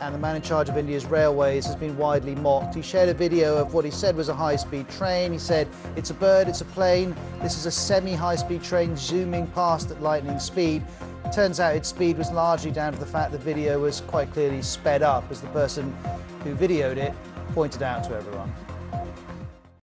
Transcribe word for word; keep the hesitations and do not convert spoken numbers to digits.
and the man in charge of India's railways has been widely mocked. He shared a video of what he said was a high-speed train. He said, "It's a bird, it's a plane. This is a semi-high-speed train zooming past at lightning speed." Turns out its speed was largely down to the fact the video was quite clearly sped up, as the person who videoed it pointed out to everyone.